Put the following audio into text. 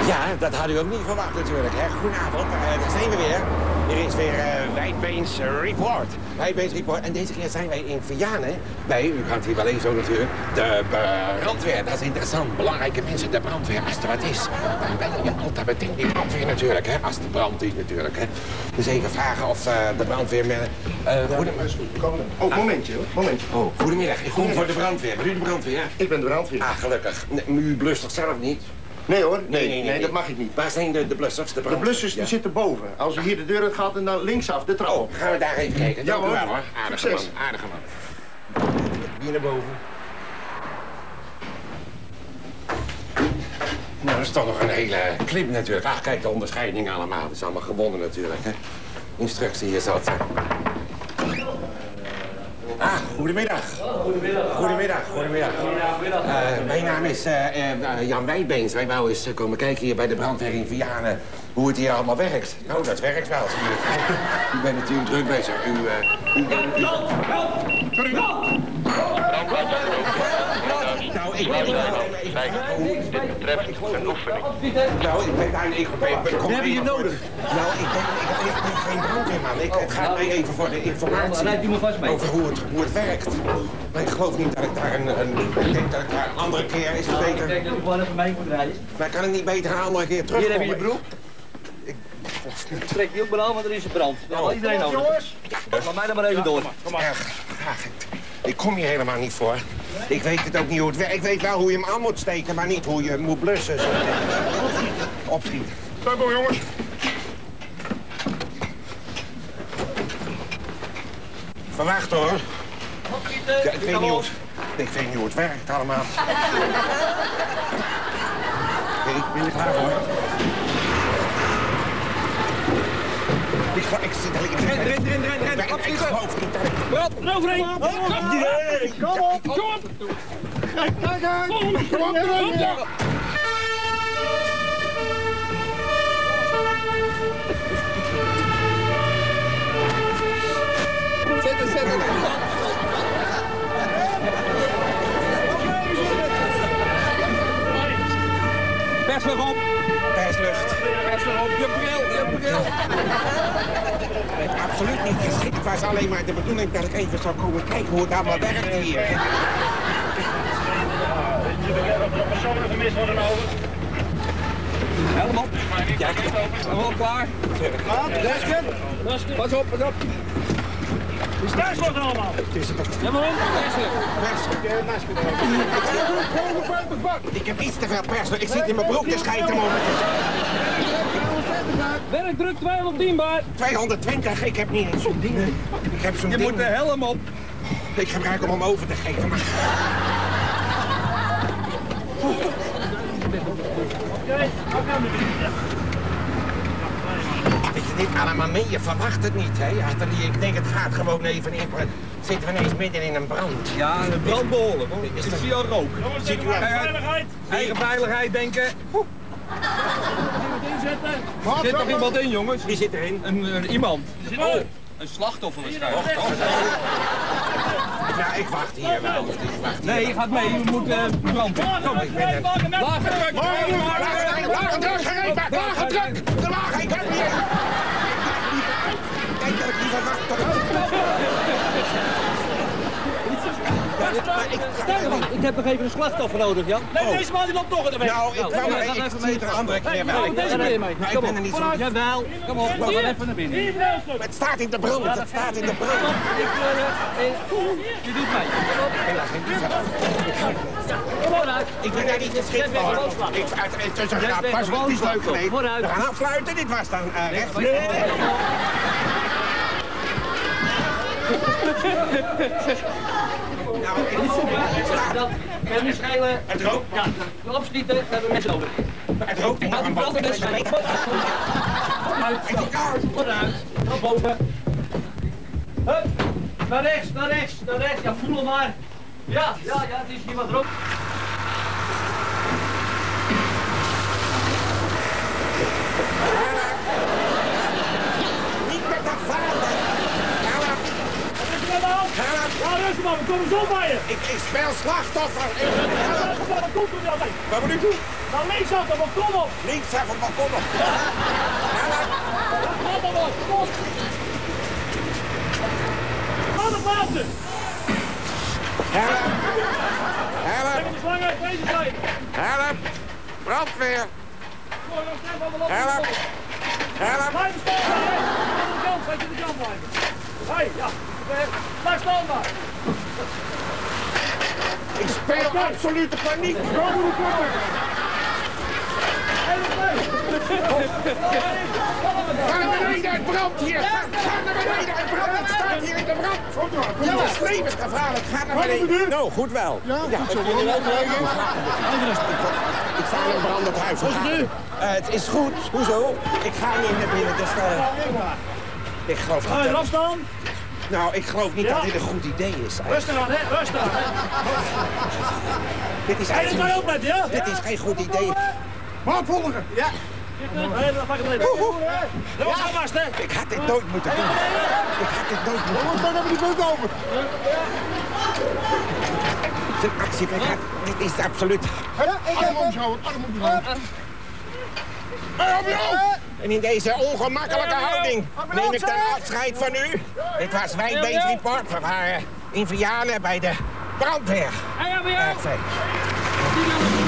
Ja, dat hadden u ook niet verwacht natuurlijk. Hè? Goedenavond, daar zijn we weer. Er is weer Wijdbeens Report. Wijdbeens Report. En deze keer zijn wij in Vianen bij, u kan het hier wel eens zo natuurlijk, de brandweer. Dat is interessant. Belangrijke mensen, de brandweer. Als er wat is, dan bellen je altijd meteen die brandweer natuurlijk. Hè? Als de brand is natuurlijk. Hè? Dus even vragen of de brandweer... Momentje hoor, momentje. Oh, goedemiddag. Ik kom voor de brandweer. Ben u de brandweer? Ik ben de brandweer. Ah, gelukkig. U blust toch zelf niet? Nee hoor, nee, dat mag ik niet. Waar zijn de blussers? De blussers die zitten boven. Als u hier de deur uit gaat en dan linksaf, de trap op. Gaan we daar even kijken? Ja Dank u hoor. wel hoor. Aardige Succes. man, aardige man. Hier naar boven. Nou, dat is toch nog een hele clip natuurlijk. Ach, kijk, de onderscheiding allemaal. Dat is allemaal gewonnen natuurlijk, hè. Instructie hier zat. Ah, goedemiddag. Goedemiddag. Mijn naam is Jan Wijdbeens. Wij wouden eens komen kijken hier bij de brandweer in Vianen hoe het hier allemaal werkt. Nou, dat werkt wel, zie je. U bent natuurlijk druk bezig. Nou, ik ben Dit betreft een oefening. Nou, ik ben daar... We hebben je nodig. Nou, ik ben geen brandweerman. Het gaat mij even voor de informatie over hoe het werkt. Maar ik geloof niet dat ik daar ik denk dat ik daar een andere keer is het beter. Ik denk dat ik gewoon even mee moet rijden. Maar kan ik niet beter een andere keer terugkomen? Hier heb je je broek. Trek die ook maar aan, want er is een brand. Dat heeft iedereen nodig. Jongens! Laat mij dan maar even door. Erg graag. Ik kom hier helemaal niet voor. Ik weet het ook niet hoe het werkt. Ik weet wel hoe je hem aan moet steken, maar niet hoe je moet blussen. Opschiet. Stapel jongens. Verwacht hoor. Opschieten. Ja, ik weet niet hoe het werkt allemaal. Oké, ben je klaar voor? Ik zit erin. Ik geloof niet dat ik... Brand, eroverheen. Kom op. Zet. Perslucht op. Perslucht. Perslucht op. Je bril. Absoluut niet geschikt. Het was alleen maar de bedoeling dat ik even zou komen kijken hoe het allemaal werkt hier. Personen vermist worden over. Helm op. Ja, helemaal klaar. Desken. Pas op. Thuis wordt allemaal. Ja, maar om. Ik heb iets te veel perslucht. Ik zit in mijn broek te schijten momenteel. Werkdruk 210 bar. 220, ik heb niet eens zo'n ding. Ik heb zo'n Je ding. moet de helm op. Ik gebruik hem om over te geven, maar... Dat je dit allemaal mee, je verwacht het niet, hè? Ik denk het gaat gewoon even in. Zitten we ineens midden in een brand. Ja, een brandbehoorlijk. Ik zie al rook. Ziet u veiligheid. Eigen veiligheid denken. Er zit nog iemand in, jongens. Wie zit erin? Iemand. Een slachtoffer waarschijnlijk. Ja, ik wacht hier wel. Nee, je gaat mee. Je moet branden. Kom, ik ben er. Lage druk. Lage druk, gereed! Lage druk! De wagen, ik heb niet! Ik denk dat ik liever wacht tot Ik heb nog even een slachtoffer nodig, Jan. Nee, deze man die loopt toch in de weg. Nou, ik kwam er ik zie er een andere keer wel. Deze keer mee. Maar ik ben er niet zo... Jawel. Kom op, we gaan even naar binnen. Het staat in de brand, het staat in de brand. Je doet mee. Ik ben daar geen liefhebber. Kom uit. Ik ben daar niet geschikt voor. Pas op, het is leuk geweest. We gaan afsluiten, dit was dan rechts. Nou, Dat kan niet schelen. het rookt. Ja, opschieten, we hebben mensen nodig. Het rookt niet. Laat de branden dus schelen. Vooruit. Naar boven. Hup. Naar rechts. Ja, voel hem maar. Ja, het is hier wat rook. Niet met dat vader. Ga Luister maar, we komen zo bij je. Ik speel slachtoffer. Wat komt er nou bij? Wat moet ik doen? Nou, links af, maar kom op. Links even, maar kom op. Gaat dan wat, kom. Ga de plaatsen. Help! Trek Help! de slang uit deze zijde. Help! Brandweer! Help. Help! Blijf staan, hè. Aan de kant, weet je, de kant blijven. Hé, ja. Blijf staan maar. Ik speel absolute paniek! Ga naar beneden, het brandt hier! Ga naar beneden, het brandt! Het staat hier in de brand! Ja, dat is levensgevaarlijk! Ga naar beneden! Nou, goed wel. Ja, ik sta in een brandend huis. Hoe is het nu? Het is goed. Hoezo? Ik ga niet naar binnen, dus... ik geloof niet... Eraf staan. Nou, ik geloof niet dat dit een goed idee is. Rustig aan, hè. Rustig aan, hè. Dit is Hé, dat kan je opletten, ja? Dit is geen goed idee. Maar volgen. Ja. Hé, dan pak ik het even. Dat was alvast, hè. Ik had dit nooit moeten doen. Ik had dit nooit moeten doen. Dan hebben we die boot open. Het is een actie. Dit is absoluut... Arm omhouden, arm omhouden. En in deze ongemakkelijke houding neem ik dan afscheid van u. Dit was Wijdbeens Report. We waren in Vianen bij de brandweer. Erg fijn.